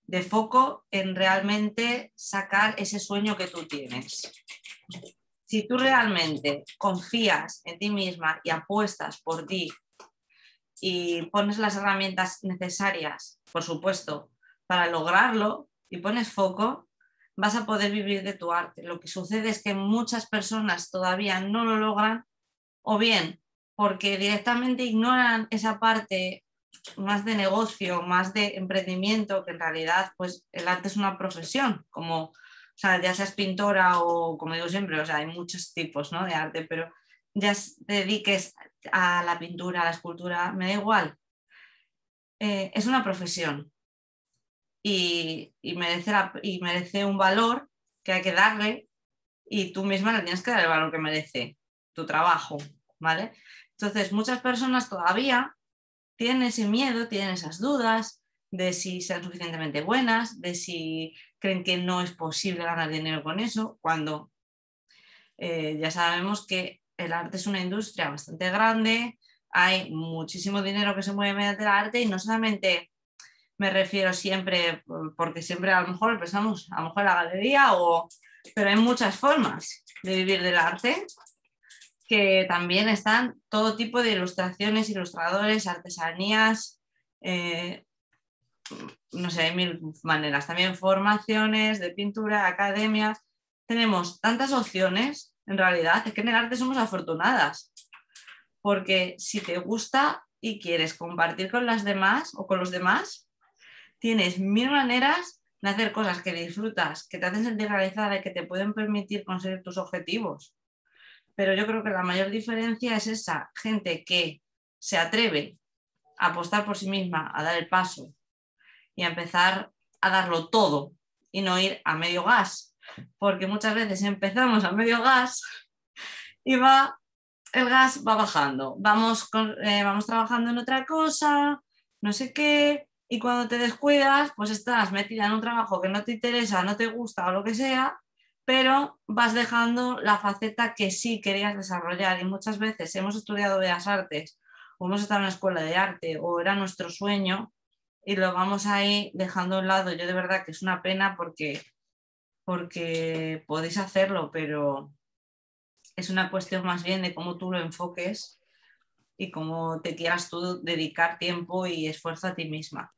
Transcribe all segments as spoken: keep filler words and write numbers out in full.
de foco en realmente sacar ese sueño que tú tienes. Si tú realmente confías en ti misma y apuestas por ti y pones las herramientas necesarias, por supuesto, para lograrlo y pones foco, vas a poder vivir de tu arte. Lo que sucede es que muchas personas todavía no lo logran, o bien porque directamente ignoran esa parte más de negocio, más de emprendimiento, que en realidad pues el arte es una profesión, como, o sea, ya seas pintora o, como digo siempre, o sea, hay muchos tipos, ¿no?, de arte, pero ya te dediques a la pintura, a la escultura, me da igual, eh, es una profesión y, y, merece la, y merece un valor que hay que darle, y tú misma le tienes que dar el valor que merece tu trabajo, ¿vale? Entonces, muchas personas todavía tienen ese miedo, tienen esas dudas de si sean suficientemente buenas, de si creen que no es posible ganar dinero con eso, cuando eh, ya sabemos que el arte es una industria bastante grande, hay muchísimo dinero que se mueve mediante el arte, y no solamente me refiero siempre, porque siempre a lo mejor pensamos a lo mejor en la galería, o, pero hay muchas formas de vivir del arte, que también están todo tipo de ilustraciones, ilustradores, artesanías, eh, no sé, hay mil maneras. También formaciones de pintura, academias. Tenemos tantas opciones, en realidad, es que en el arte somos afortunadas, porque si te gusta y quieres compartir con las demás o con los demás, tienes mil maneras de hacer cosas que disfrutas, que te hacen sentir realizada y que te pueden permitir conseguir tus objetivos. Pero yo creo que la mayor diferencia es esa gente que se atreve a apostar por sí misma, a dar el paso y a empezar a darlo todo y no ir a medio gas, porque muchas veces empezamos a medio gas y va, el gas va bajando, vamos, con, eh, vamos trabajando en otra cosa, no sé qué, y cuando te descuidas pues estás metida en un trabajo que no te interesa, no te gusta o lo que sea, pero vas dejando la faceta que sí querías desarrollar. Y muchas veces hemos estudiado Bellas Artes o hemos estado en una escuela de arte o era nuestro sueño y lo vamos ahí dejando a un lado. Yo de verdad que es una pena, porque, porque podéis hacerlo, pero es una cuestión más bien de cómo tú lo enfoques y cómo te quieras tú dedicar tiempo y esfuerzo a ti misma.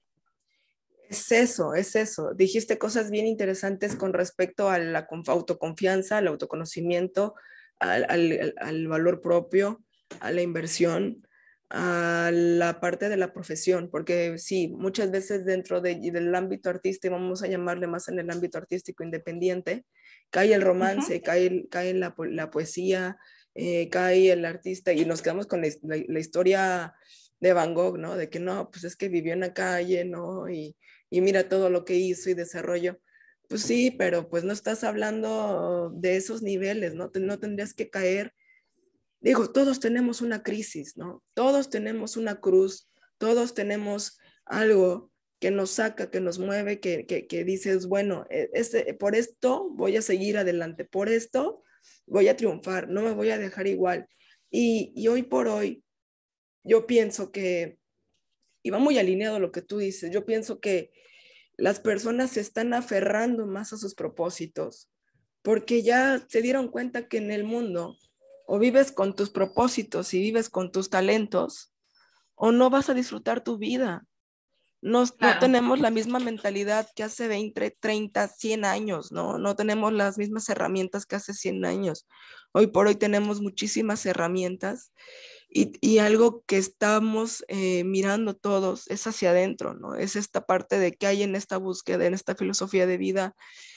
Es eso, es eso. Dijiste cosas bien interesantes con respecto a la autoconfianza, al autoconocimiento, al, al, al valor propio, a la inversión, a la parte de la profesión, porque sí, muchas veces dentro de, del ámbito artístico, vamos a llamarle más en el ámbito artístico independiente, cae el romance, uh-huh. cae, cae la, la poesía, eh, cae el artista, y nos quedamos con la, la, la historia de Van Gogh, ¿no? De que no, pues es que vivió en la calle, ¿no? Y, y mira todo lo que hizo y desarrolló. Pues sí, pero pues no estás hablando de esos niveles, ¿no? No tendrías que caer. Digo, todos tenemos una crisis, ¿no? Todos tenemos una cruz, todos tenemos algo que nos saca, que nos mueve, que, que, que dices, bueno, este, por esto voy a seguir adelante, por esto voy a triunfar, no me voy a dejar igual. Y, y hoy por hoy, yo pienso que, y va muy alineado a lo que tú dices, yo pienso que las personas se están aferrando más a sus propósitos, porque ya se dieron cuenta que en el mundo o vives con tus propósitos y vives con tus talentos, o no vas a disfrutar tu vida. No, claro. No tenemos la misma mentalidad que hace veinte, treinta, cien años, ¿no? No tenemos las mismas herramientas que hace cien años. Hoy por hoy tenemos muchísimas herramientas, y, y algo que estamos eh, mirando todos es hacia adentro, ¿no? Es esta parte de qué hay en esta búsqueda, en esta filosofía de vida.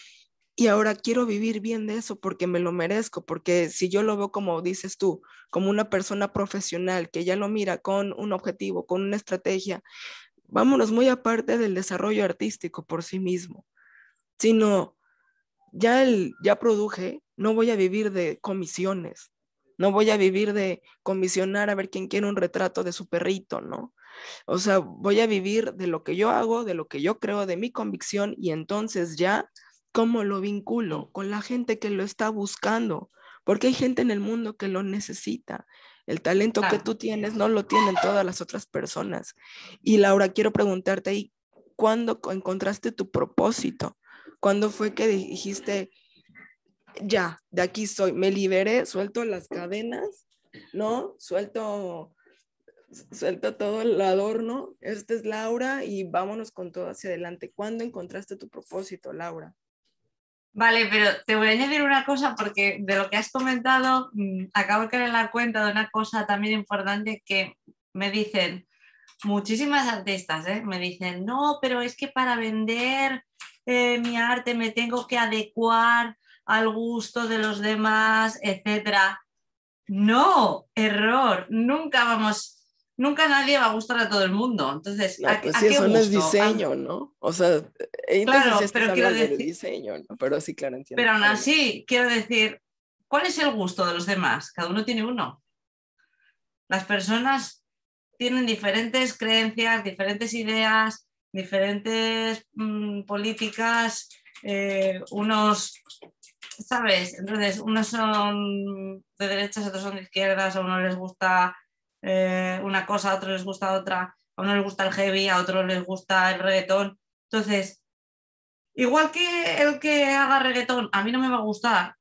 Y ahora quiero vivir bien de eso porque me lo merezco, porque si yo lo veo, como dices tú, como una persona profesional que ya lo mira con un objetivo, con una estrategia, vámonos muy aparte del desarrollo artístico por sí mismo, sino ya, el, ya produje, no voy a vivir de comisiones, no voy a vivir de comisionar a ver quién quiere un retrato de su perrito, ¿no? O sea, voy a vivir de lo que yo hago, de lo que yo creo, de mi convicción, y entonces ya, ¿cómo lo vinculo con la gente que lo está buscando? Porque hay gente en el mundo que lo necesita. El talento claro. que tú tienes no lo tienen todas las otras personas. Y Laura, quiero preguntarte ahí, ¿cuándo encontraste tu propósito? ¿Cuándo fue que dijiste, ya, de aquí soy, me liberé, suelto las cadenas, ¿no? Suelto, suelto todo el adorno, esta es Laura y vámonos con todo hacia adelante. ¿Cuándo encontraste tu propósito, Laura? Vale, pero te voy a añadir una cosa porque de lo que has comentado mmm, acabo de caer en la cuenta de una cosa también importante que me dicen muchísimas artistas, ¿eh? Me dicen, no, pero es que para vender eh, mi arte me tengo que adecuar al gusto de los demás, etcétera. No, error, nunca vamos, nunca nadie va a gustar a todo el mundo. Entonces, No, ¿a, pues a sí, qué eso no es gusto? A- diseño, ¿no? O sea, entonces ya claro, estás pero quiero hablando de decir, diseño, ¿no? Pero sí, claro, entiendo. pero aún Adelante. así, quiero decir, ¿cuál es el gusto de los demás? Cada uno tiene uno. Las personas tienen diferentes creencias, diferentes ideas, diferentes mmm, políticas, eh, unos, ¿sabes? Entonces, unos son de derechas, otros son de izquierdas, a uno les gusta eh, una cosa, a otros les gusta otra, a uno les gusta el heavy, a otros les gusta el reggaetón. Entonces, igual que el que haga reggaetón a mí no me va a gustar,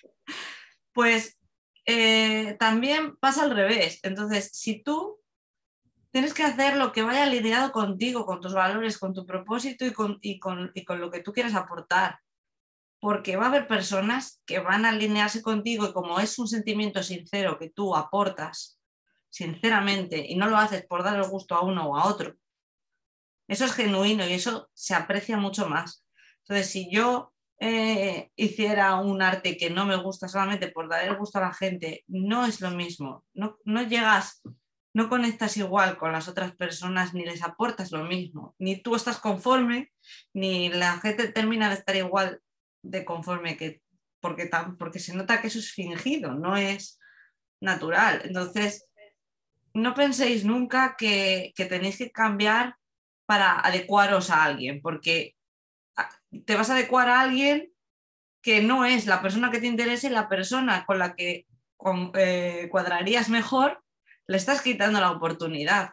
pues eh, también pasa al revés. Entonces, si tú tienes que hacer lo que vaya alineado contigo, con tus valores, con tu propósito y con, y con, y con lo que tú quieres aportar. Porque va a haber personas que van a alinearse contigo y como es un sentimiento sincero que tú aportas sinceramente y no lo haces por dar el gusto a uno o a otro, eso es genuino y eso se aprecia mucho más. Entonces, si yo eh, hiciera un arte que no me gusta solamente por dar el gusto a la gente, no es lo mismo. No, no llegas, no conectas igual con las otras personas ni les aportas lo mismo. Ni tú estás conforme, ni la gente termina de estar igual de conforme que porque, tan, porque se nota que eso es fingido, no es natural. Entonces, no penséis nunca que, que tenéis que cambiar para adecuaros a alguien, porque te vas a adecuar a alguien que no es la persona que te interese y la persona con la que con, eh, cuadrarías mejor, le estás quitando la oportunidad.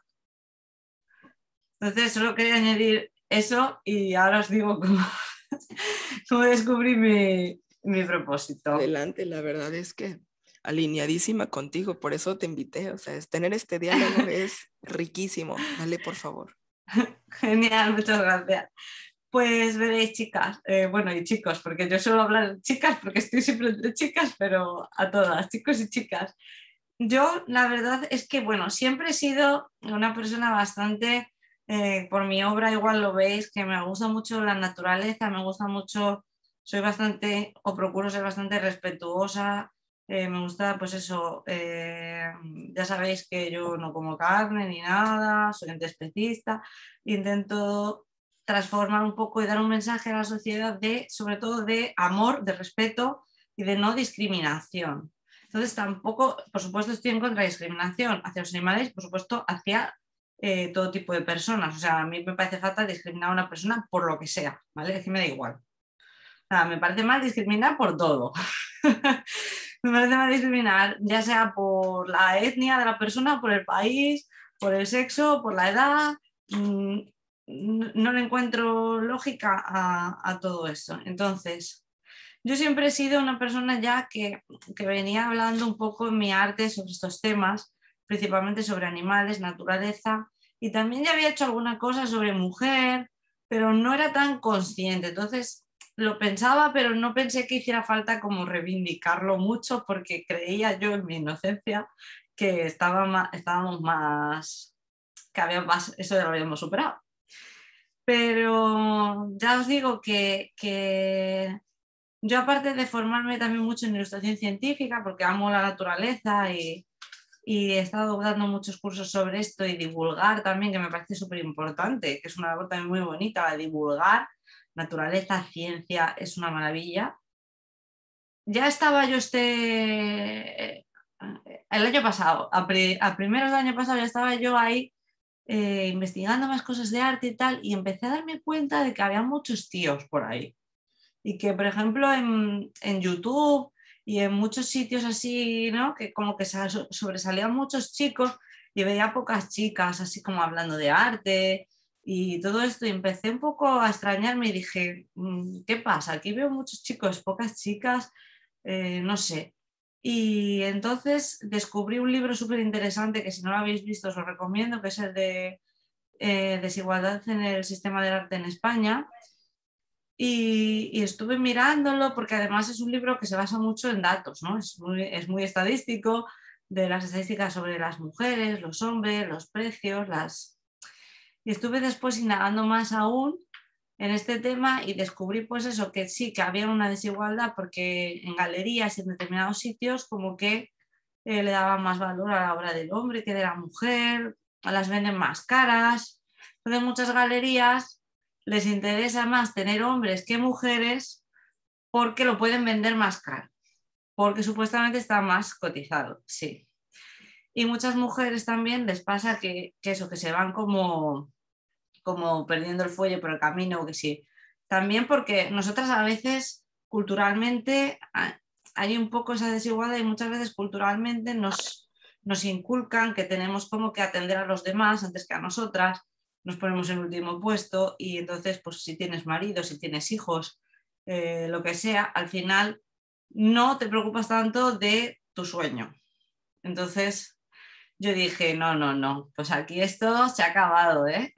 Entonces, solo quería añadir eso y ahora os digo cómo, cómo descubrí mi, mi propósito. Adelante, la verdad es que alineadísima contigo, por eso te invité, o sea, es, tener este diálogo es riquísimo. Dale, por favor. Genial, muchas gracias. Pues veréis, chicas, eh, bueno, y chicos, porque yo suelo hablar de chicas porque estoy siempre entre chicas, pero a todas, chicos y chicas. Yo, la verdad es que, bueno, siempre he sido una persona bastante, eh, por mi obra igual lo veis, que me gusta mucho la naturaleza, me gusta mucho, soy bastante, o procuro ser bastante respetuosa, eh, me gusta, pues eso, eh, ya sabéis que yo no como carne ni nada, soy antiespecista, intento transformar un poco y dar un mensaje a la sociedad de, sobre todo, de amor, de respeto y de no discriminación. Entonces tampoco, por supuesto, estoy en contra de discriminación hacia los animales, por supuesto, hacia eh, todo tipo de personas. O sea, a mí me parece fatal discriminar a una persona por lo que sea, ¿vale? Es que me da igual. Nada, me parece mal discriminar por todo. Me parece mal discriminar, ya sea por la etnia de la persona, por el país, por el sexo, por la edad. Mmm, no le encuentro lógica a, a todo eso. Entonces, yo siempre he sido una persona ya que, que venía hablando un poco en mi arte sobre estos temas, principalmente sobre animales, naturaleza, y también ya había hecho alguna cosa sobre mujer, pero no era tan consciente. Entonces lo pensaba, pero no pensé que hiciera falta como reivindicarlo mucho porque creía yo en mi inocencia que estaba más, estábamos más, que había más, eso ya lo habíamos superado. Pero ya os digo que, que yo, aparte de formarme también mucho en ilustración científica, porque amo la naturaleza y, y he estado dando muchos cursos sobre esto y divulgar también, que me parece súper importante, que es una labor también muy bonita, la de divulgar naturaleza, ciencia, es una maravilla. Ya estaba yo este, el año pasado, a, pri, a primeros del año pasado ya estaba yo ahí eh, investigando más cosas de arte y tal, y empecé a darme cuenta de que había muchos tíos por ahí. Y que, por ejemplo, en, en YouTube y en muchos sitios así, ¿no? Que como que sobresalían muchos chicos y veía pocas chicas así como hablando de arte y todo esto, y empecé un poco a extrañarme y dije, ¿qué pasa? Aquí veo muchos chicos, pocas chicas, eh, no sé. Y entonces descubrí un libro súper interesante que si no lo habéis visto os lo recomiendo, que es el de eh, Desigualdad en el sistema del arte en España. Y, y estuve mirándolo porque además es un libro que se basa mucho en datos, ¿no? Es muy, es muy estadístico, de las estadísticas sobre las mujeres, los hombres, los precios, las... Y estuve después indagando más aún en este tema y descubrí pues eso, que sí, que había una desigualdad porque en galerías y en determinados sitios como que eh, le daban más valor a la obra del hombre que de la mujer, las venden más caras. Entonces muchas galerías les interesa más tener hombres que mujeres porque lo pueden vender más caro, porque supuestamente está más cotizado, sí. Y muchas mujeres también les pasa que, que eso, que se van como, como perdiendo el fuelle por el camino, que sí. También porque nosotras a veces culturalmente hay un poco esa desigualdad y muchas veces culturalmente nos, nos inculcan que tenemos como que atender a los demás antes que a nosotras, nos ponemos en último puesto y entonces pues si tienes marido, si tienes hijos, eh, lo que sea, al final no te preocupas tanto de tu sueño. Entonces yo dije, no, no, no, pues aquí esto se ha acabado, ¿eh?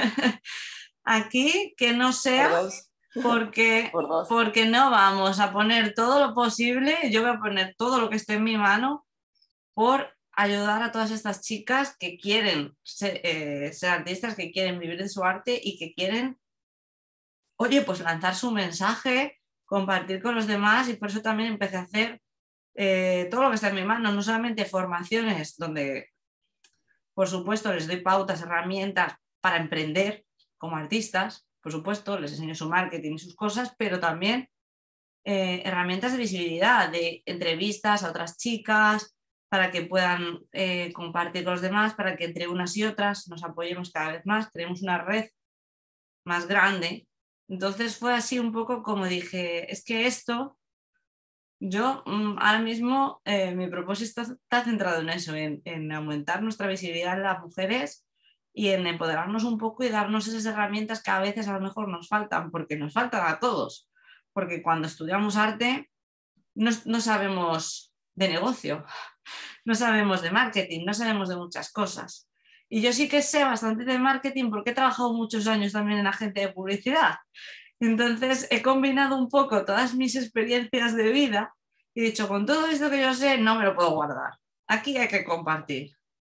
Aquí que no Por sea dos. porque, Por dos. porque no vamos a poner todo lo posible, yo voy a poner todo lo que esté en mi mano por ayudar a todas estas chicas que quieren ser, eh, ser artistas, que quieren vivir de su arte y que quieren, oye, pues lanzar su mensaje, compartir con los demás y por eso también empecé a hacer eh, todo lo que está en mi mano, no solamente formaciones donde, por supuesto, les doy pautas, herramientas para emprender como artistas, por supuesto, les enseño su marketing y sus cosas, pero también eh, herramientas de visibilidad, de entrevistas a otras chicas, para que puedan eh, compartir con los demás, para que entre unas y otras nos apoyemos cada vez más, creemos una red más grande. Entonces fue así un poco como dije, es que esto, yo mmm, ahora mismo eh, mi propósito está centrado en eso, en, en aumentar nuestra visibilidad en las mujeres y en empoderarnos un poco y darnos esas herramientas que a veces a lo mejor nos faltan, porque nos faltan a todos, porque cuando estudiamos arte no, no sabemos de negocio, no sabemos de marketing, no sabemos de muchas cosas. Y yo sí que sé bastante de marketing porque he trabajado muchos años también en agencia de publicidad. Entonces he combinado un poco todas mis experiencias de vida y he dicho, con todo esto que yo sé, no me lo puedo guardar. Aquí hay que compartir.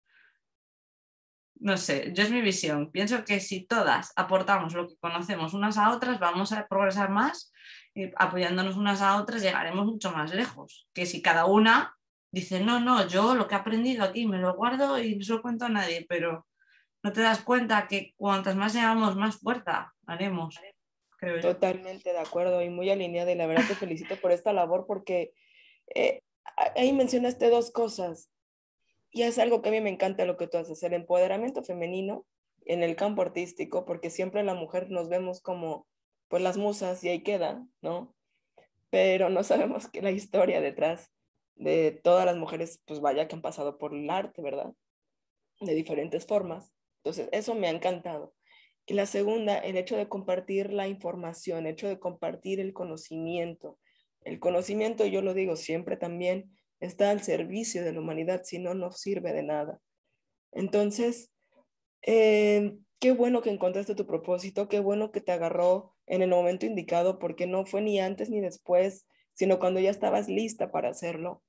No sé, yo es mi visión. Pienso que si todas aportamos lo que conocemos unas a otras, vamos a progresar más y apoyándonos unas a otras llegaremos mucho más lejos. Que si cada una dice, no, no, yo lo que he aprendido aquí me lo guardo y no se lo cuento a nadie, pero no te das cuenta que cuantas más seamos, más fuerza haremos, creo yo. Totalmente de acuerdo y muy alineada y la verdad te felicito por esta labor porque eh, ahí mencionaste dos cosas y es algo que a mí me encanta lo que tú haces, el empoderamiento femenino en el campo artístico, porque siempre la mujer nos vemos como pues las musas y ahí queda, ¿no? Pero no sabemos que la historia detrás de todas las mujeres, pues vaya que han pasado por el arte, ¿verdad? De diferentes formas. Entonces, eso me ha encantado. Y la segunda, el hecho de compartir la información, el hecho de compartir el conocimiento. El conocimiento, yo lo digo siempre también, está al servicio de la humanidad, si no, no sirve de nada. Entonces, eh, qué bueno que encontraste tu propósito, qué bueno que te agarró en el momento indicado, porque no fue ni antes ni después, sino cuando ya estabas lista para hacerlo.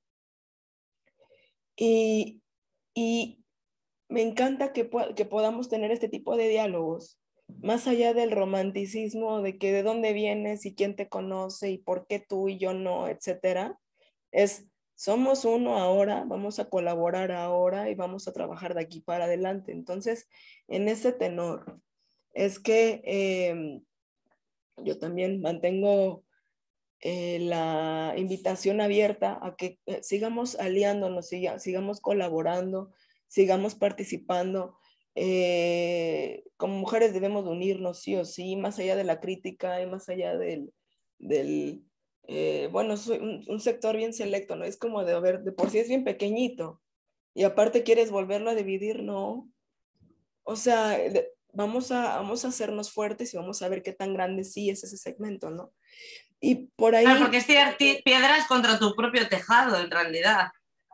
Y, y me encanta que, que podamos tener este tipo de diálogos, más allá del romanticismo de que de dónde vienes y quién te conoce y por qué tú y yo no, etcétera. Es, somos uno ahora, vamos a colaborar ahora y vamos a trabajar de aquí para adelante. Entonces, en ese tenor, es que eh, yo también mantengo eh, la invitación abierta a que eh, sigamos aliándonos, siga, sigamos colaborando, sigamos participando. Eh, como mujeres debemos de unirnos sí o sí, más allá de la crítica y más allá del, del eh, bueno, soy un, un sector bien selecto, ¿no? Es como de, a ver, de por sí es bien pequeñito y aparte quieres volverlo a dividir, ¿no? O sea, de, vamos a, vamos a hacernos fuertes y vamos a ver qué tan grande sí es ese segmento, ¿no? Y por ahí... Claro, porque es tirar piedras contra tu propio tejado, en realidad.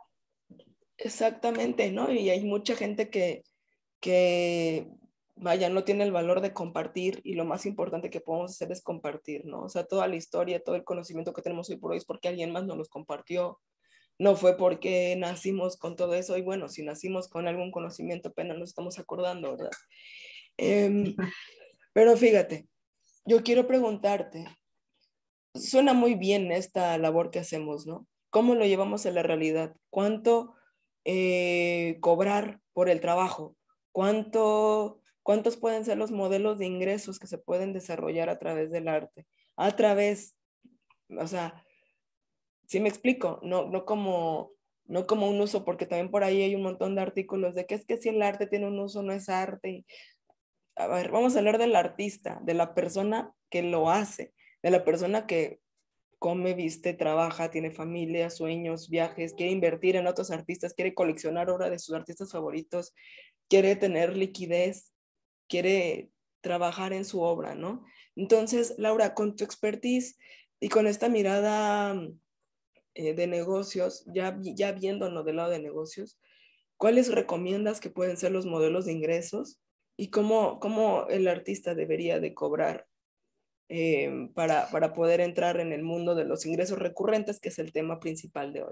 Exactamente, ¿no? Y hay mucha gente que, que, vaya, no tiene el valor de compartir y lo más importante que podemos hacer es compartir, ¿no? O sea, toda la historia, todo el conocimiento que tenemos hoy por hoy es porque alguien más nos los compartió, no fue porque nacimos con todo eso y bueno, si nacimos con algún conocimiento apenas nos estamos acordando, ¿verdad? Eh, pero fíjate, yo quiero preguntarte, suena muy bien esta labor que hacemos, ¿no? ¿Cómo lo llevamos a la realidad? ¿Cuánto eh, cobrar por el trabajo? ¿Cuánto, ¿Cuántos pueden ser los modelos de ingresos que se pueden desarrollar a través del arte? A través, o sea, ¿sí me explico? No, no como, no como un uso, porque también por ahí hay un montón de artículos de que es que si el arte tiene un uso, no es arte. Y, a ver, vamos a hablar del artista, de la persona que lo hace, de la persona que come, viste, trabaja, tiene familia, sueños, viajes, quiere invertir en otros artistas, quiere coleccionar obra de sus artistas favoritos, quiere tener liquidez, quiere trabajar en su obra, ¿no? Entonces, Laura, con tu expertise y con esta mirada eh, de negocios, ya, ya viéndonos del lado de negocios, ¿cuáles recomiendas que pueden ser los modelos de ingresos y cómo, cómo el artista debería de cobrar eh, para, para poder entrar en el mundo de los ingresos recurrentes, que es el tema principal de hoy?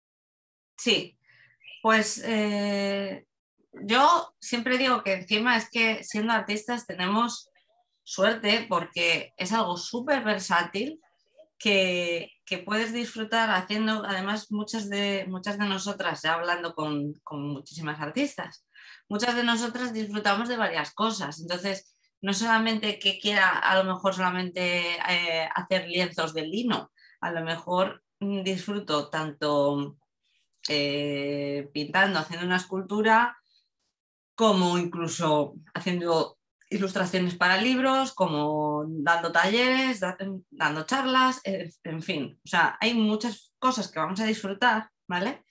Sí, pues eh, yo siempre digo que encima es que siendo artistas tenemos suerte porque es algo súper versátil que, que puedes disfrutar haciendo, además muchas de, muchas de nosotras, ya hablando con, con muchísimas artistas, muchas de nosotras disfrutamos de varias cosas, entonces no solamente que quiera a lo mejor solamente eh, hacer lienzos de lino, a lo mejor mm, disfruto tanto eh, pintando, haciendo una escultura, como incluso haciendo ilustraciones para libros, como dando talleres, da, dando charlas, en, en fin, o sea, hay muchas cosas que vamos a disfrutar, ¿vale?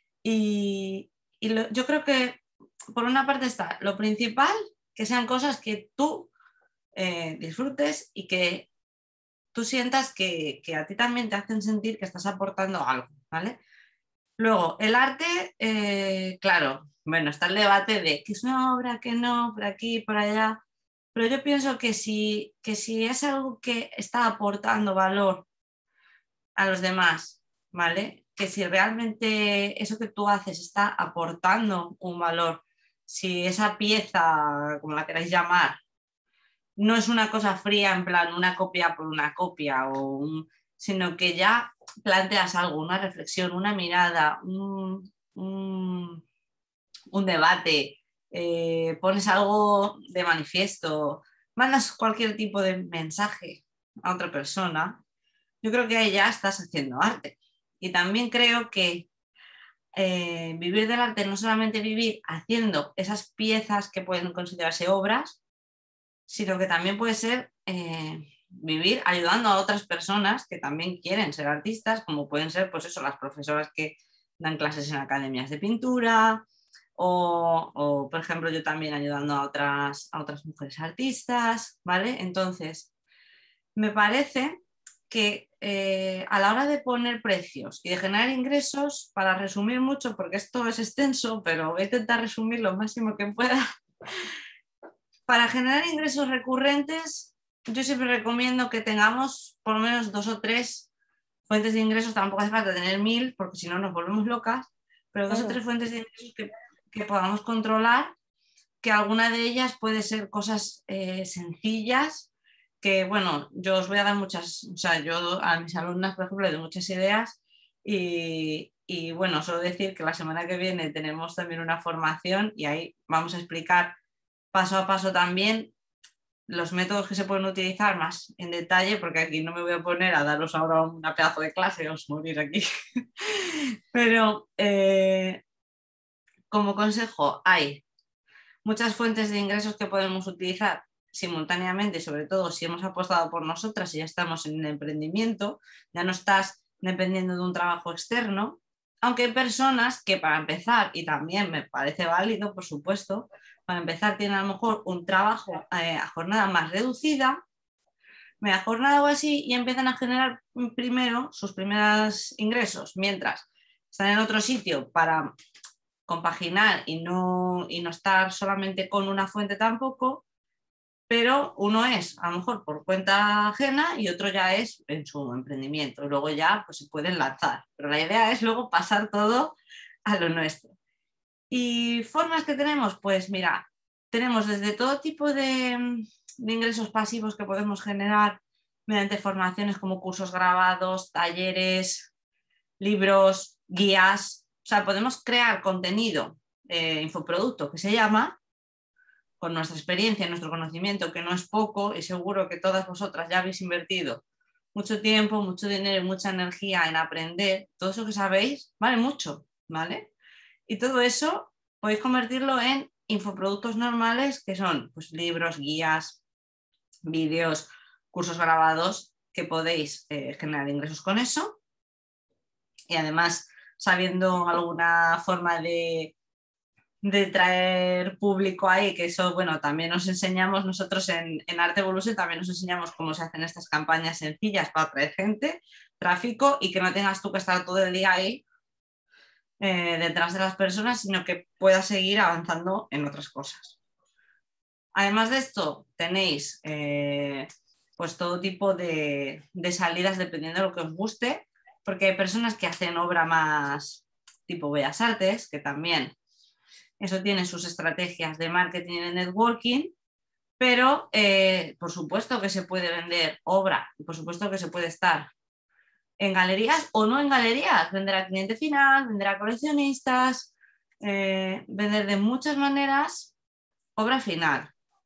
Y, y lo, yo creo que por una parte está lo principal, que sean cosas que tú eh, disfrutes y que tú sientas que, que a ti también te hacen sentir que estás aportando algo, ¿vale? Luego, el arte, eh, claro, bueno, está el debate de que es una obra, que no, por aquí, por allá, pero yo pienso que si, que si es algo que está aportando valor a los demás, ¿vale? Que si realmente eso que tú haces está aportando un valor, si esa pieza, como la queráis llamar, no es una cosa fría en plan una copia por una copia, o un, sino que ya planteas algo, una reflexión, una mirada, un, un, un debate, eh, pones algo de manifiesto, mandas cualquier tipo de mensaje a otra persona, yo creo que ahí ya estás haciendo arte. Y también creo que eh, vivir del arte no solamente vivir haciendo esas piezas que pueden considerarse obras, sino que también puede ser eh, vivir ayudando a otras personas que también quieren ser artistas, como pueden ser, pues eso, las profesoras que dan clases en academias de pintura, o, o por ejemplo, yo también ayudando a otras, a otras mujeres artistas, ¿vale? Entonces, me parece que eh, a la hora de poner precios y de generar ingresos, para resumir mucho, porque esto es extenso, pero voy a intentar resumir lo máximo que pueda. Para generar ingresos recurrentes, yo siempre recomiendo que tengamos por lo menos dos o tres fuentes de ingresos. Tampoco hace falta tener mil, porque si no nos volvemos locas, pero dos o tres fuentes de ingresos que, que podamos controlar, que alguna de ellas puede ser cosas eh, sencillas, que bueno, yo os voy a dar muchas, o sea, yo a mis alumnas, por ejemplo, le doy muchas ideas y, y bueno, solo decir que la semana que viene tenemos también una formación y ahí vamos a explicar paso a paso también los métodos que se pueden utilizar más en detalle, porque aquí no me voy a poner a daros ahora una pedazo de clase, os morir aquí. Pero eh, como consejo, hay muchas fuentes de ingresos que podemos utilizar simultáneamente, sobre todo si hemos apostado por nosotras y ya estamos en el emprendimiento, ya no estás dependiendo de un trabajo externo, aunque hay personas que para empezar, y también me parece válido, por supuesto, para empezar tienen a lo mejor un trabajo eh, a jornada más reducida, media jornada o así, y empiezan a generar primero sus primeros ingresos, mientras están en otro sitio para compaginar y no, y no estar solamente con una fuente tampoco, pero uno es a lo mejor por cuenta ajena y otro ya es en su emprendimiento. Luego ya pues, se pueden lanzar, pero la idea es luego pasar todo a lo nuestro. ¿Y formas que tenemos? Pues mira, tenemos desde todo tipo de, de ingresos pasivos que podemos generar mediante formaciones como cursos grabados, talleres, libros, guías. O sea, podemos crear contenido, eh, infoproducto que se llama, con nuestra experiencia, nuestro conocimiento, que no es poco, y seguro que todas vosotras ya habéis invertido mucho tiempo, mucho dinero y mucha energía en aprender. Todo eso que sabéis vale mucho, ¿vale? Y todo eso podéis convertirlo en infoproductos normales, que son pues, libros, guías, vídeos, cursos grabados, que podéis eh, generar ingresos con eso. Y además, sabiendo alguna forma de, de traer público ahí, que eso, bueno, también nos enseñamos nosotros en, en Art Evolution, también nos enseñamos cómo se hacen estas campañas sencillas para atraer gente, tráfico, y que no tengas tú que estar todo el día ahí eh, detrás de las personas, sino que puedas seguir avanzando en otras cosas. Además de esto, tenéis eh, pues todo tipo de, de salidas dependiendo de lo que os guste, porque hay personas que hacen obra más tipo Bellas Artes, que también eso tiene sus estrategias de marketing y de networking, pero eh, por supuesto que se puede vender obra y por supuesto que se puede estar en galerías o no en galerías, vender a cliente final, vender a coleccionistas, eh, vender de muchas maneras obra final.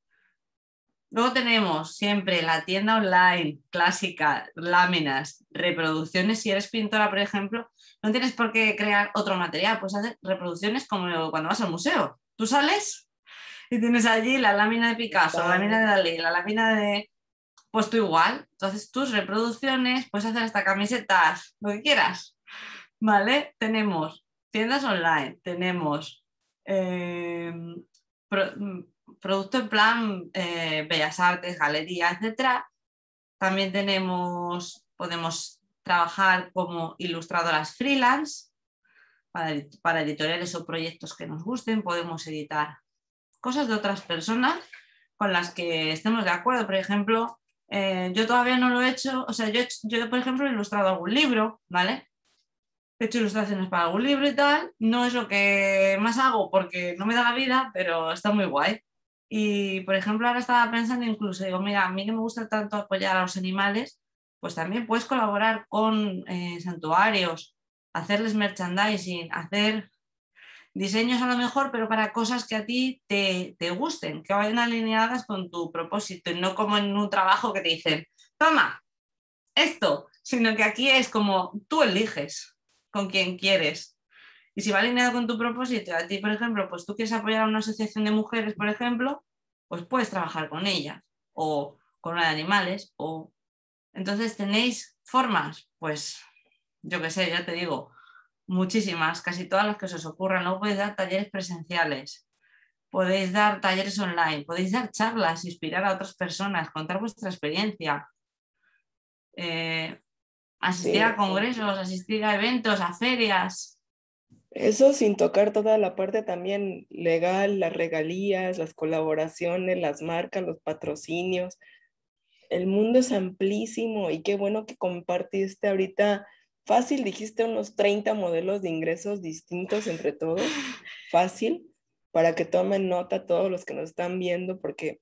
Luego tenemos siempre la tienda online clásica, láminas, reproducciones. Si eres pintora, por ejemplo, no tienes por qué crear otro material, puedes hacer reproducciones como cuando vas al museo. Tú sales y tienes allí la lámina de Picasso, la lámina de Dalí, la lámina de... Pues tú igual. Entonces tus reproducciones, puedes hacer hasta camisetas, lo que quieras. ¿Vale? Tenemos tiendas online, tenemos... Eh, pro, producto en plan eh, Bellas Artes, galería, etcétera. También tenemos, podemos trabajar como ilustradoras freelance para, para editoriales o proyectos que nos gusten. Podemos editar cosas de otras personas con las que estemos de acuerdo. Por ejemplo, eh, yo todavía no lo he hecho, o sea, yo, yo por ejemplo he ilustrado algún libro, ¿vale? He hecho ilustraciones para algún libro y tal. No es lo que más hago porque no me da la vida, pero está muy guay. Y, por ejemplo, ahora estaba pensando incluso, digo, mira, a mí que me gusta tanto apoyar a los animales, pues también puedes colaborar con eh, santuarios, hacerles merchandising, hacer diseños a lo mejor, pero para cosas que a ti te, te gusten, que vayan alineadas con tu propósito y no como en un trabajo que te dicen, toma, esto, sino que aquí es como tú eliges con quién quieres. Y si va alineado con tu propósito, a ti, por ejemplo, pues tú quieres apoyar a una asociación de mujeres, por ejemplo, pues puedes trabajar con ellas o con una de animales. O... Entonces tenéis formas, pues yo qué sé, ya te digo, muchísimas, casi todas las que se os ocurran. Luego podéis dar talleres presenciales, podéis dar talleres online, podéis dar charlas, inspirar a otras personas, contar vuestra experiencia, eh, asistir Sí, a congresos, asistir a eventos, a ferias. eso sin tocar toda la parte también legal, las regalías, las colaboraciones, las marcas, los patrocinios. El mundo es amplísimo y qué bueno que compartiste ahorita. Fácil, dijiste unos treinta modelos de ingresos distintos entre todos. Fácil, para que tomen nota todos los que nos están viendo, porque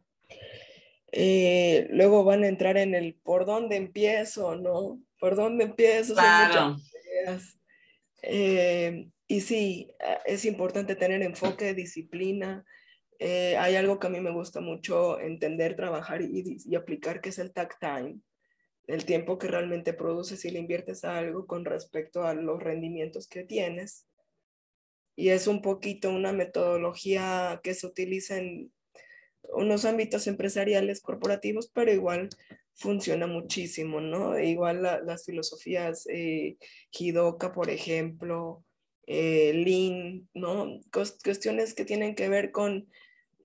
eh, luego van a entrar en el por dónde empiezo, ¿no? ¿Por dónde empiezo? Son muchas Claro. ideas. Eh, y sí, es importante tener enfoque, disciplina. Eh, hay algo que a mí me gusta mucho entender, trabajar y, y aplicar, que es el tag time, el tiempo que realmente produces y le inviertes a algo con respecto a los rendimientos que tienes. Y es un poquito una metodología que se utiliza en unos ámbitos empresariales, corporativos, pero igual funciona muchísimo, ¿no? Igual la, las filosofías eh, Jidoka, por ejemplo, eh, Lean, ¿no? Cuestiones que tienen que ver con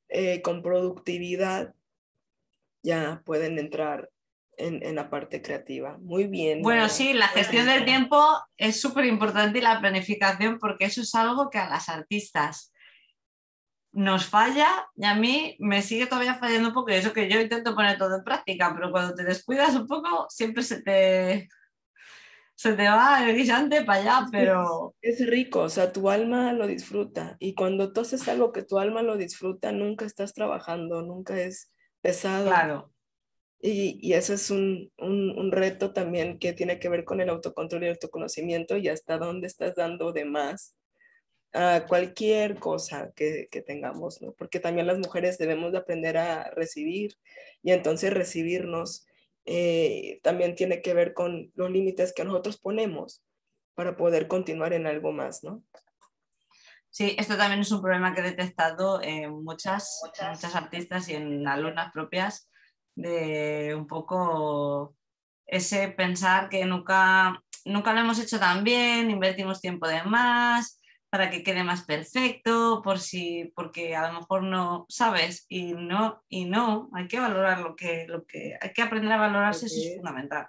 eh, con productividad, ya pueden entrar en, en la parte creativa. Muy bien, Bueno, Mayra. sí, la gestión del tiempo es súper importante y la planificación, porque eso es algo que a las artistas nos falla y a mí me sigue todavía fallando un poco. Y eso que yo intento poner todo en práctica, pero cuando te descuidas un poco, siempre se te, se te va el guisante para allá, Es que pero es rico, o sea, tu alma lo disfruta. Y cuando tú haces algo que tu alma lo disfruta, nunca estás trabajando, nunca es pesado. claro. Y, y eso es un, un, un reto también que tiene que ver con el autocontrol y el autoconocimiento y hasta dónde estás dando de más a cualquier cosa que, que tengamos, ¿no? Porque también las mujeres debemos de aprender a recibir y entonces recibirnos eh, también tiene que ver con los límites que nosotros ponemos para poder continuar en algo más, ¿no? Sí, esto también es un problema que he detectado en muchas, en muchas artistas y en alumnas propias, de un poco ese pensar que nunca, nunca lo hemos hecho tan bien, invertimos tiempo de más para que quede más perfecto, por si, porque a lo mejor no sabes, y no, y no, hay que valorar lo que, lo que hay que aprender a valorarse, eso es Okay. fundamental.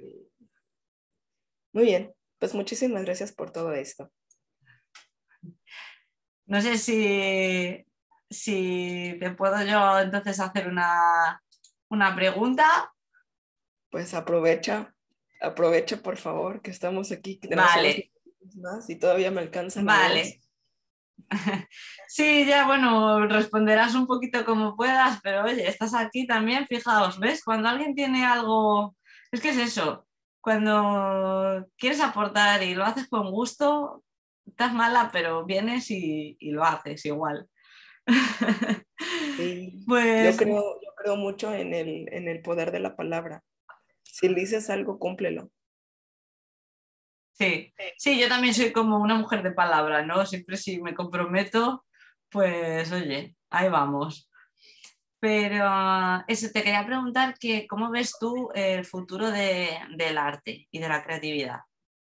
Muy bien, pues muchísimas gracias por todo esto. No sé si, si te puedo yo entonces hacer una, una pregunta. Pues aprovecha, aprovecha por favor, que estamos aquí, que tenemos unos Vale, minutos más y todavía me alcanza la voz. vale. Sí, ya bueno, responderás un poquito como puedas, pero oye, estás aquí también, fijaos, ¿ves? Cuando alguien tiene algo, es que es eso, cuando quieres aportar y lo haces con gusto, estás mala, pero vienes y, y lo haces igual. Sí, yo Pues creo, yo creo mucho en el, en el poder de la palabra. Si dices algo, cúmplelo. sí, sí, yo también soy como una mujer de palabra, ¿no? Siempre si me comprometo, pues oye, ahí vamos. Pero eso, te quería preguntar que cómo ves tú el futuro de- del arte y de la creatividad.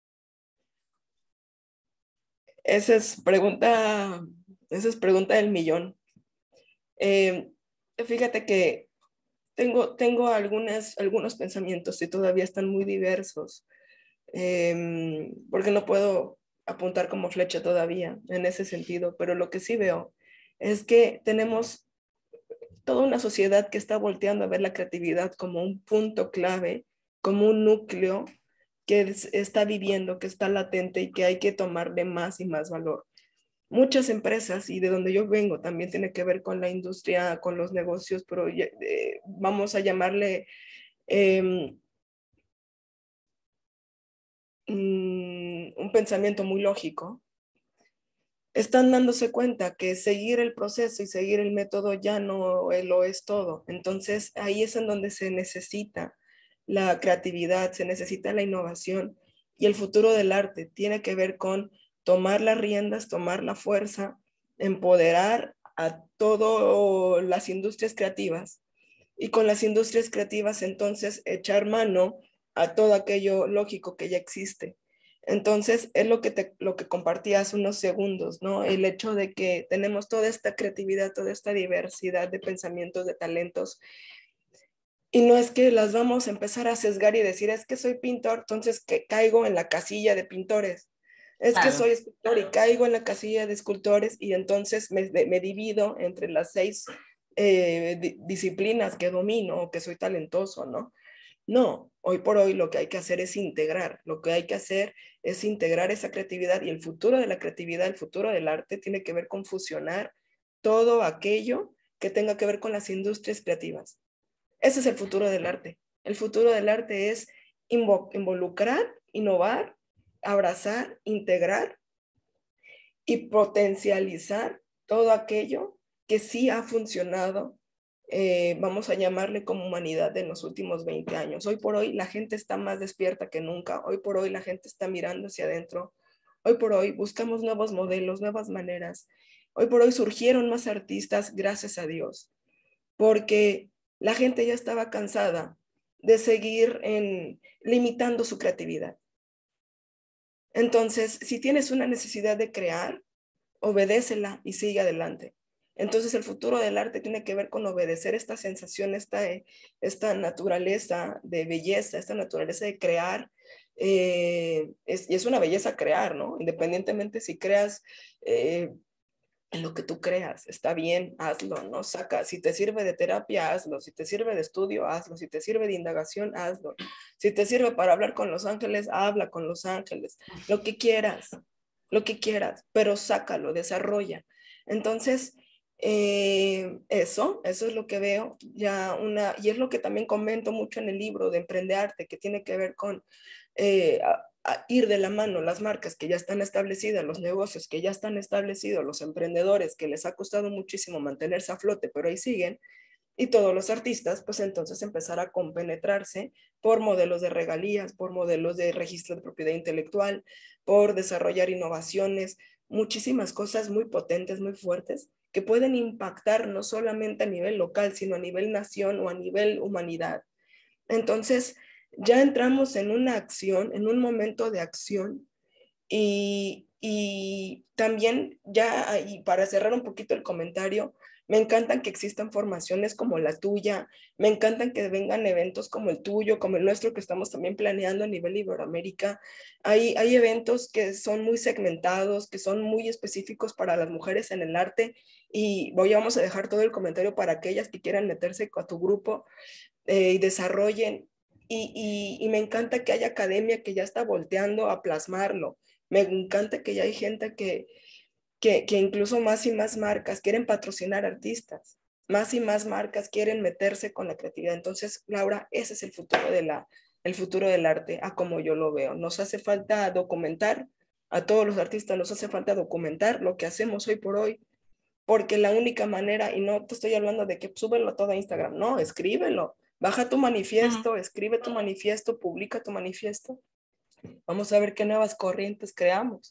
Esa es pregunta, esa es pregunta del millón. Eh, fíjate que tengo, tengo algunas, algunos pensamientos y todavía están muy diversos, eh, porque no puedo apuntar como flecha todavía en ese sentido, pero lo que sí veo es que tenemos toda una sociedad que está volteando a ver la creatividad como un punto clave, como un núcleo que es, está viviendo, que está latente y que hay que tomarle más y más valor. Muchas empresas, y de donde yo vengo, también tiene que ver con la industria, con los negocios, pero eh, vamos a llamarle eh, un pensamiento muy lógico, están dándose cuenta que seguir el proceso y seguir el método ya no lo es todo. Entonces ahí es en donde se necesita la creatividad, se necesita la innovación y el futuro del arte tiene que ver con tomar las riendas, tomar la fuerza, empoderar a todas las industrias creativas y con las industrias creativas entonces echar mano a todo aquello lógico que ya existe. Entonces, es lo que, te, lo que compartí hace unos segundos, ¿no? El hecho de que tenemos toda esta creatividad, toda esta diversidad de pensamientos, de talentos, y no es que las vamos a empezar a sesgar y decir, es que soy pintor, entonces que caigo en la casilla de pintores. Es que Claro, soy escultor y caigo en la casilla de escultores y entonces me, me divido entre las seis eh, di disciplinas que domino o que soy talentoso, ¿no? No, hoy por hoy lo que hay que hacer es integrar, lo que hay que hacer es integrar esa creatividad y el futuro de la creatividad, el futuro del arte tiene que ver con fusionar todo aquello que tenga que ver con las industrias creativas. Ese es el futuro del arte. El futuro del arte es involucrar, innovar, abrazar, integrar y potencializar todo aquello que sí ha funcionado, eh, vamos a llamarle como humanidad en los últimos veinte años. Hoy por hoy la gente está más despierta que nunca, hoy por hoy la gente está mirando hacia adentro, hoy por hoy buscamos nuevos modelos, nuevas maneras, hoy por hoy surgieron más artistas, gracias a Dios, porque la gente ya estaba cansada de seguir en, limitando su creatividad. Entonces, si tienes una necesidad de crear, obedécela y sigue adelante. Entonces el futuro del arte tiene que ver con obedecer esta sensación, esta, esta naturaleza de belleza, esta naturaleza de crear. Eh, es, y es una belleza crear, ¿no? Independientemente si creas eh, en lo que tú creas, está bien, hazlo, ¿no? Saca, si te sirve de terapia, hazlo, si te sirve de estudio, hazlo, si te sirve de indagación, hazlo, si te sirve para hablar con los ángeles, habla con los ángeles, lo que quieras, lo que quieras, pero sácalo, desarrolla. Entonces, eh, eso, eso es lo que veo, ya una, y es lo que también comento mucho en el libro de Emprendarte, que tiene que ver con eh, a, a ir de la mano las marcas que ya están establecidas, los negocios que ya están establecidos, los emprendedores que les ha costado muchísimo mantenerse a flote, pero ahí siguen, y todos los artistas, pues entonces empezar a compenetrarse por modelos de regalías, por modelos de registro de propiedad intelectual, por desarrollar innovaciones, muchísimas cosas muy potentes, muy fuertes, que pueden impactar no solamente a nivel local, sino a nivel nación o a nivel humanidad. Entonces, ya entramos en una acción, en un momento de acción, y, y también ya, y para cerrar un poquito el comentario, me encantan que existan formaciones como la tuya, me encantan que vengan eventos como el tuyo, como el nuestro que estamos también planeando a nivel Iberoamérica. Hay, hay eventos que son muy segmentados, que son muy específicos para las mujeres en el arte, y voy, vamos a dejar todo el comentario para aquellas que quieran meterse a tu grupo eh, y desarrollen. Y, y, y me encanta que haya academia que ya está volteando a plasmarlo. Me encanta que ya hay gente que, que, que incluso más y más marcas quieren patrocinar artistas, más y más marcas quieren meterse con la creatividad. Entonces, Laura, ese es el futuro, de la, el futuro del arte, a como yo lo veo. Nos hace falta documentar, a todos los artistas nos hace falta documentar lo que hacemos hoy por hoy, porque la única manera, y no te estoy hablando de que súbelo todo a Instagram, no, escríbelo, baja tu manifiesto, escribe tu manifiesto, publica tu manifiesto. Vamos a ver qué nuevas corrientes creamos.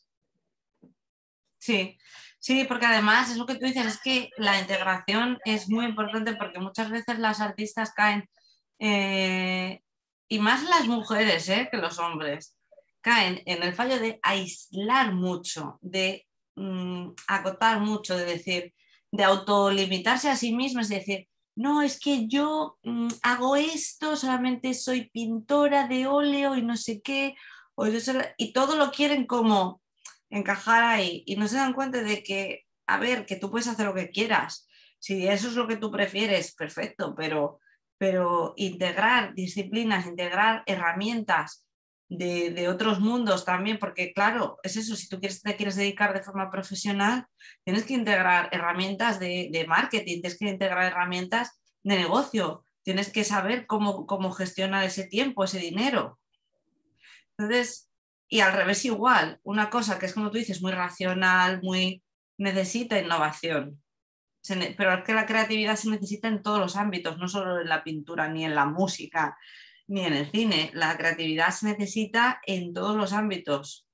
Sí, sí, porque además es lo que tú dices, es que la integración es muy importante porque muchas veces las artistas caen, eh, y más las mujeres eh, que los hombres, caen en el fallo de aislar mucho, de mm, acotar mucho, de decir, de autolimitarse a sí mismas, de decir, no, es que yo mm, hago esto, solamente soy pintora de óleo y no sé qué, o yo soy... y todo lo quieren como encajar ahí y no se dan cuenta de que, a ver, que tú puedes hacer lo que quieras. Si eso es lo que tú prefieres, perfecto, pero, pero integrar disciplinas, integrar herramientas de, de otros mundos también, porque claro, es eso, si tú quieres, te quieres dedicar de forma profesional, tienes que integrar herramientas de, de marketing, tienes que integrar herramientas de negocio, tienes que saber cómo, cómo gestionar ese tiempo, ese dinero. Entonces, y al revés igual, una cosa que es como tú dices, muy racional, muy necesita innovación. Ne- pero es que la creatividad se necesita en todos los ámbitos, no solo en la pintura, ni en la música, ni en el cine. La creatividad se necesita en todos los ámbitos.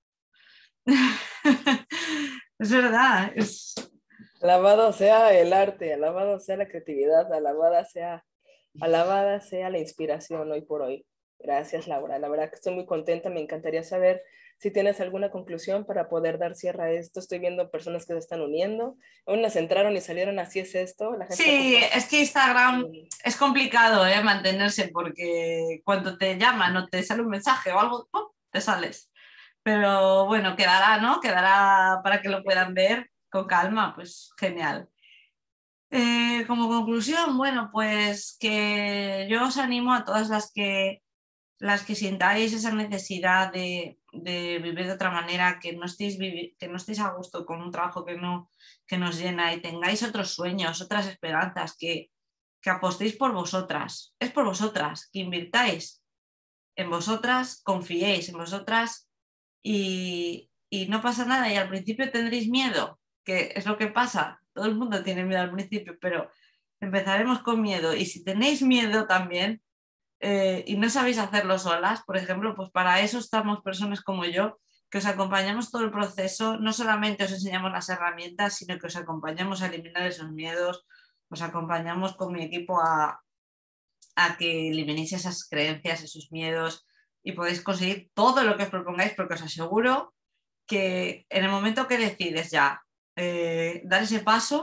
Es verdad. Es... Alabado sea el arte, alabado sea la creatividad, alabada sea, alabada sea la inspiración hoy por hoy. Gracias, Laura. La verdad que estoy muy contenta. Me encantaría saber si tienes alguna conclusión para poder dar cierre a esto. Estoy viendo personas que se están uniendo. Unas entraron y salieron, así es esto. La gente Sí, está es que Instagram es complicado ¿eh? mantenerse porque cuando te llaman o te sale un mensaje o algo, ¡pum!, te sales. Pero bueno, quedará, ¿no? Quedará para que lo puedan ver con calma, pues genial. Eh, como conclusión, bueno, pues que yo os animo a todas las que, las que sintáis esa necesidad de, de vivir de otra manera, que no, estéis que no estéis a gusto con un trabajo que, no, que nos llena y tengáis otros sueños, otras esperanzas, que, que apostéis por vosotras. Es por vosotras, que invirtáis en vosotras, confiéis en vosotras y, y no pasa nada. Y al principio tendréis miedo, que es lo que pasa. Todo el mundo tiene miedo al principio, pero empezaremos con miedo. Y si tenéis miedo también eh, y no sabéis hacerlo solas, por ejemplo, pues para eso estamos personas como yo, que os acompañamos todo el proceso. No solamente os enseñamos las herramientas, sino que os acompañamos a eliminar esos miedos, os acompañamos con mi equipo a, a que eliminéis esas creencias, esos miedos y podéis conseguir todo lo que os propongáis, porque os aseguro que en el momento que decides ya eh, dar ese paso,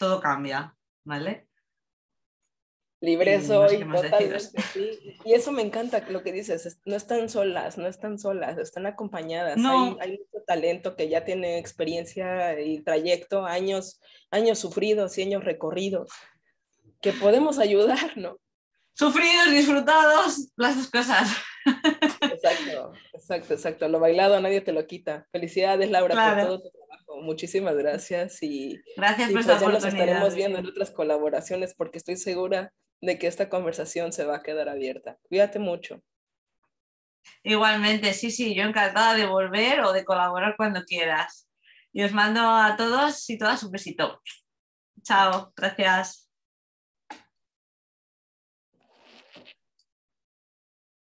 todo cambia, ¿vale? Libre Y no sé soy, qué más totalmente, deciros. sí. Y eso me encanta lo que dices, es- no están solas, no están solas, están acompañadas. Hay, No, hay mucho talento que ya tiene experiencia y trayecto, años, años sufridos y años recorridos, que podemos ayudar, ¿no? sufridos, disfrutados, las dos cosas. Exacto, exacto, exacto. Lo bailado nadie te lo quita. Felicidades, Laura, por Claro. todo tu trabajo. Muchísimas gracias y, Gracias y por esta pues ya nos oportunidad. estaremos viendo en otras colaboraciones porque estoy segura de que esta conversación se va a quedar abierta. Cuídate mucho. Igualmente, sí, sí, yo encantada de volver o de colaborar cuando quieras. Y os mando a todos y todas un besito. Chao, gracias.